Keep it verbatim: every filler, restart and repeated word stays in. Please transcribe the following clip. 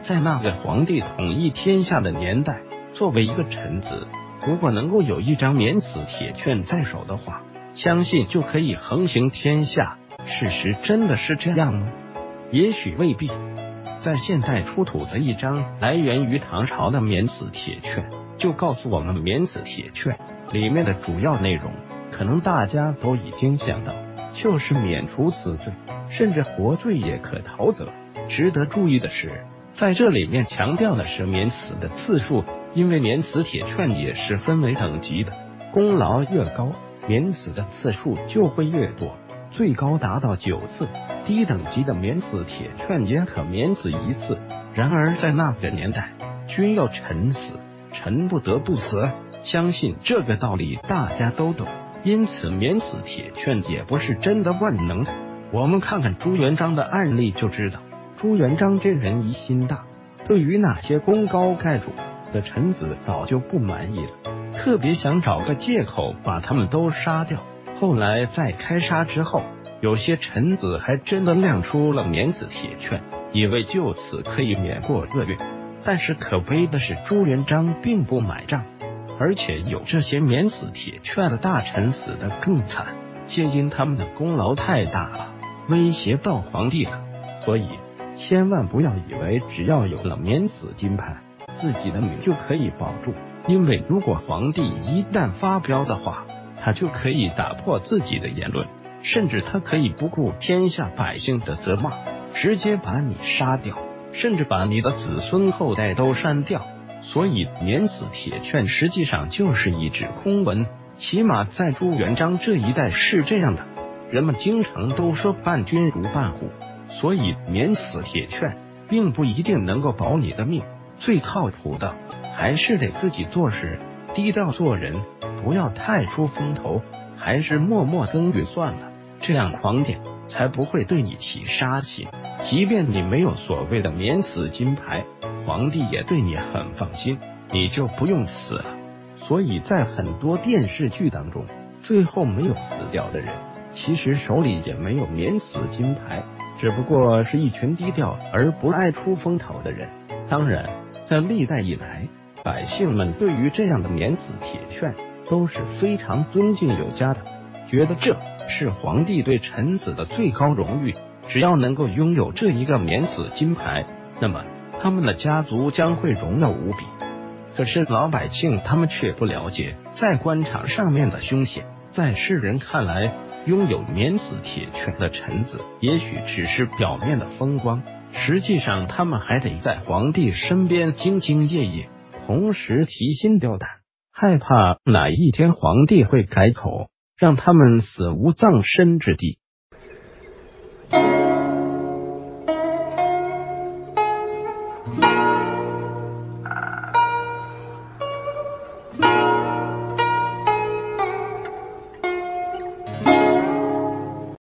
在那个皇帝统一天下的年代，作为一个臣子，如果能够有一张免死铁券在手的话，相信就可以横行天下。事实真的是这样吗？也许未必。在现代出土的一张来源于唐朝的免死铁券，就告诉我们免死铁券里面的主要内容，可能大家都已经想到，就是免除死罪，甚至活罪也可逃责。值得注意的是，在这里面强调的是免死的次数，因为免死铁券也是分为等级的，功劳越高，免死的次数就会越多，最高达到九次，低等级的免死铁券也可免死一次。然而在那个年代，君要臣死，臣不得不死，相信这个道理大家都懂，因此免死铁券也不是真的万能的。我们看看朱元璋的案例就知道，朱元璋这人疑心大，对于那些功高盖主的臣子早就不满意了，特别想找个借口把他们都杀掉。后来在开杀之后，有些臣子还真的亮出了免死铁券，以为就此可以免过厄运。但是可悲的是，朱元璋并不买账，而且有这些免死铁券的大臣死得更惨，皆因他们的功劳太大了，威胁到皇帝了。所以千万不要以为只要有了免死金牌，自己的命就可以保住，因为如果皇帝一旦发飙的话，他就可以打破自己的言论，甚至他可以不顾天下百姓的责骂，直接把你杀掉，甚至把你的子孙后代都删掉。所以免死铁券实际上就是一纸空文，起码在朱元璋这一代是这样的。人们经常都说伴君如伴虎，所以免死铁券并不一定能够保你的命，最靠谱的还是得自己做事，低调做人，不要太出风头，还是默默耕耘算了，这样皇帝才不会对你起杀心。即便你没有所谓的免死金牌，皇帝也对你很放心，你就不用死了。所以在很多电视剧当中，最后没有死掉的人，其实手里也没有免死金牌，只不过是一群低调而不爱出风头的人。当然，在历代以来，百姓们对于这样的免死铁券都是非常尊敬有加的，觉得这是皇帝对臣子的最高荣誉，只要能够拥有这一个免死金牌，那么他们的家族将会荣耀无比。可是老百姓他们却不了解，在官场上面的凶险，在世人看来，拥有免死铁券的臣子也许只是表面的风光，实际上他们还得在皇帝身边兢兢业业，同时提心吊胆，害怕哪一天皇帝会改口，让他们死无葬身之地。